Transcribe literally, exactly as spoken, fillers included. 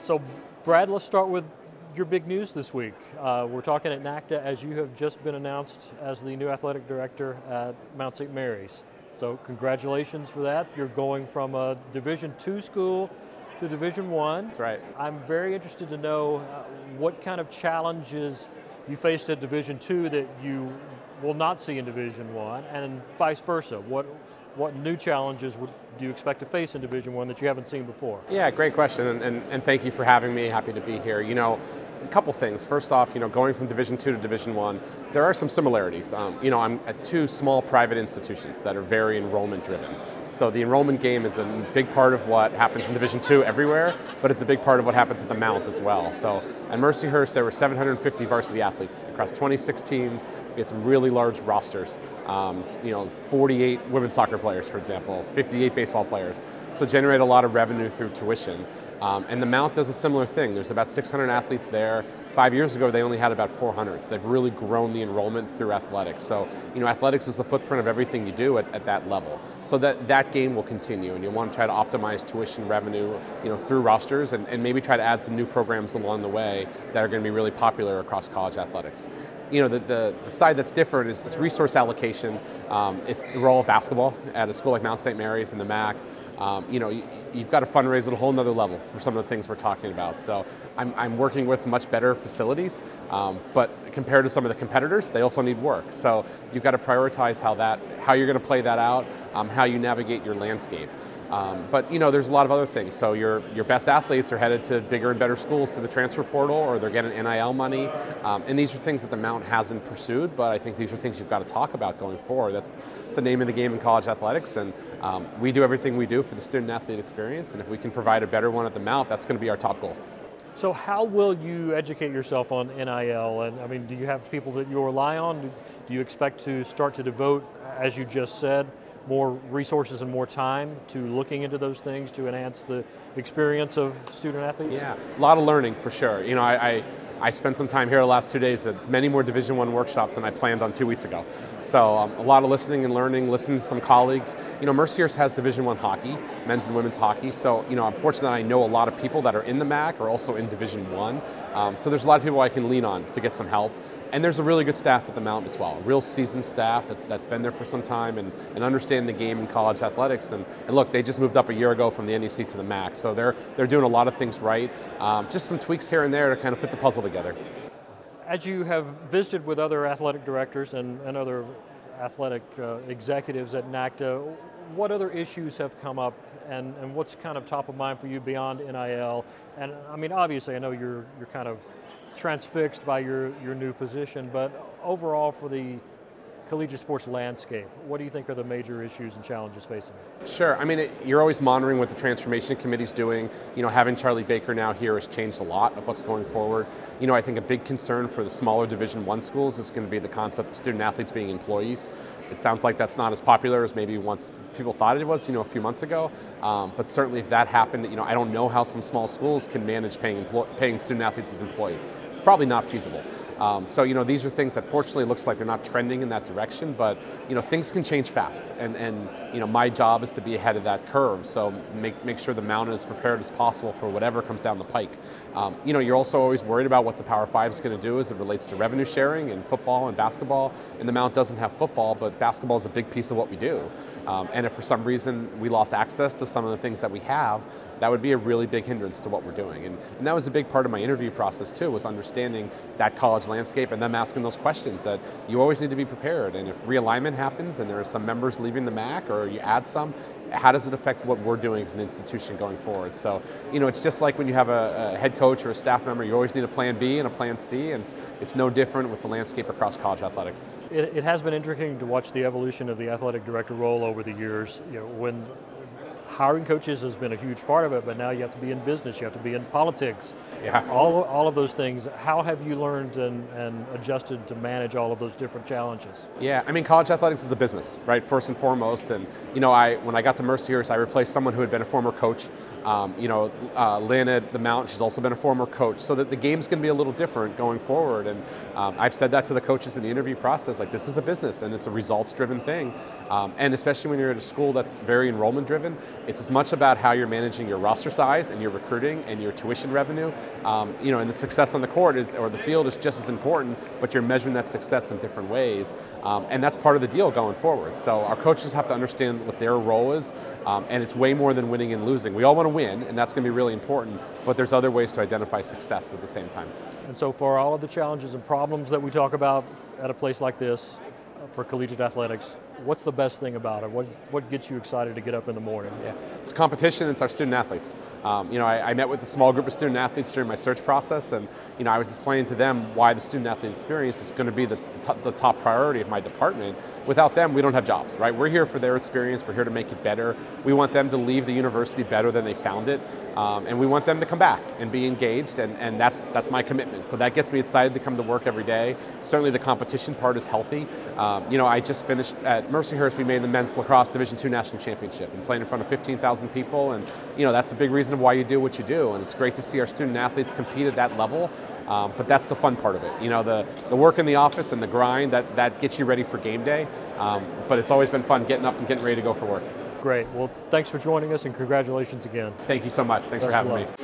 So, Brad, let's start with your big news this week. Uh, we're talking at NACDA as you have just been announced as the new athletic director at Mount Saint Mary's. So congratulations for that. You're going from a Division two school to Division one. That's right. I'm very interested to know uh, what kind of challenges you faced at Division two that you will not see in Division one, and vice versa. What What new challenges would, do you expect to face in Division One that you haven't seen before? Yeah, great question, and, and, and thank you for having me. Happy to be here. You know, a couple things. First off, you know, going from Division Two to Division One, there are some similarities. Um, you know, I'm at two small private institutions that are very enrollment driven. So the enrollment game is a big part of what happens in Division Two everywhere, but it's a big part of what happens at the Mount as well. So at Mercyhurst, there were seven hundred fifty varsity athletes across twenty-six teams. We had some really large rosters. Um, you know, forty-eight women's soccer players, for example, fifty-eight baseball players. So generate a lot of revenue through tuition. Um, and the Mount does a similar thing. There's about six hundred athletes there. Five years ago, they only had about four hundred. So they've really grown the enrollment through athletics. So, you know, athletics is the footprint of everything you do at, at that level. So that, that game will continue, and you want to try to optimize tuition revenue, you know, through rosters, and, and maybe try to add some new programs along the way that are going to be really popular across college athletics. You know, the, the, the side that's different is it's resource allocation. Um, it's the role of basketball at a school like Mount Saint Mary's and the M A C. Um, you know, you, you've got to fundraise at a whole nother level for some of the things we're talking about. So I'm, I'm working with much better facilities, um, but compared to some of the competitors, they also need work. So you've got to prioritize how that, how you're going to play that out, um, how you navigate your landscape. Um, but you know, there's a lot of other things. So your your best athletes are headed to bigger and better schools through the transfer portal, or they're getting N I L money. Um, and these are things that the Mount hasn't pursued, but I think these are things you've got to talk about going forward. That's it's the name of the game in college athletics, and um, we do everything we do for the student athlete experience. And if we can provide a better one at the Mount, that's going to be our top goal. So how will you educate yourself on N I L? And I mean, do you have people that you rely on? Do you expect to start to devote, as you just said, more resources and more time to looking into those things to enhance the experience of student athletes? Yeah, a lot of learning for sure. You know, I, I, I spent some time here the last two days at many more Division One workshops than I planned on two weeks ago. So um, a lot of listening and learning, listening to some colleagues. You know, Mercyhurst has Division One hockey, men's and women's hockey. So, you know, I'm fortunate that I know a lot of people that are in the M A C or also in Division One. Um, so there's a lot of people I can lean on to get some help. And there's a really good staff at the Mount as well, a real seasoned staff that's, that's been there for some time and, and understand the game in college athletics. And, and look, they just moved up a year ago from the N E C to the M A C, so they're, they're doing a lot of things right. Um, just some tweaks here and there to kind of fit the puzzle together. As you have visited with other athletic directors and, and other athletic uh, executives at NACDA, what other issues have come up, and, and what's kind of top of mind for you beyond N I L? And I mean, obviously, I know you're, you're kind of transfixed by your, your new position, but overall for the collegiate sports landscape, what do you think are the major issues and challenges facing it? Sure, I mean, it, you're always monitoring what the transformation committee's doing. You know, having Charlie Baker now here has changed a lot of what's going forward. You know, I think a big concern for the smaller Division One schools is going to be the concept of student athletes being employees. It sounds like that's not as popular as maybe once people thought it was, you know, a few months ago. Um, but certainly if that happened, you know, I don't know how some small schools can manage paying, paying student athletes as employees. It's probably not feasible. Um, so, you know, these are things that fortunately looks like they're not trending in that direction, but, you know, things can change fast. And, and you know, my job is to be ahead of that curve. So make, make sure the Mount is as prepared as possible for whatever comes down the pike. Um, you know, you're also always worried about what the Power Five is going to do as it relates to revenue sharing and football and basketball. And the Mount doesn't have football, but basketball is a big piece of what we do. Um, and if for some reason we lost access to some of the things that we have, that would be a really big hindrance to what we're doing. And, and that was a big part of my interview process too, was understanding that college landscape and them asking those questions that you always need to be prepared. And if realignment happens and there are some members leaving the M A C or you add some, how does it affect what we're doing as an institution going forward? So, you know, it's just like when you have a, a head coach or a staff member, you always need a plan B and a plan C, and it's, it's no different with the landscape across college athletics. It, it has been interesting to watch the evolution of the athletic director role over the years. You know, when hiring coaches has been a huge part of it, but now you have to be in business, you have to be in politics, yeah. all, all of those things. How have you learned and, and adjusted to manage all of those different challenges? Yeah, I mean, college athletics is a business, right, first and foremost. And, you know, I when I got to Mercyhurst, I replaced someone who had been a former coach. Um, you know, uh, Lynn at the Mount, she's also been a former coach, so that the game's going to be a little different going forward. And um, I've said that to the coaches in the interview process, like, this is a business and it's a results-driven thing. Um, and especially when you're at a school that's very enrollment-driven, It's as much about how you're managing your roster size and your recruiting and your tuition revenue. Um, you know, and the success on the court is, or the field is just as important, but you're measuring that success in different ways. Um, and that's part of the deal going forward. So our coaches have to understand what their role is, um, and it's way more than winning and losing. We all want to win, and that's going to be really important, but there's other ways to identify success at the same time. And so for all of the challenges and problems that we talk about at a place like this for collegiate athletics, what's the best thing about it? What, what gets you excited to get up in the morning? Yeah, it's competition, it's our student athletes. Um, you know, I, I met with a small group of student athletes during my search process, and you know, I was explaining to them why the student athlete experience is going to be the, the, top, the top priority of my department. Without them, we don't have jobs, right? We're here for their experience, we're here to make it better. We want them to leave the university better than they found it, um, and we want them to come back and be engaged, and, and that's, that's my commitment. So that gets me excited to come to work every day. Certainly the competition part is healthy. Um, you know, I just finished at Mercyhurst, we made the men's lacrosse Division two national championship and playing in front of fifteen thousand people, and you know, that's a big reason why you do what you do, and it's great to see our student athletes compete at that level. Um, but that's the fun part of it. You know, the, the work in the office and the grind, that, that gets you ready for game day. Um, but it's always been fun getting up and getting ready to go for work. Great. Well, thanks for joining us, and congratulations again. Thank you so much. Thanks Best for having of me. luck.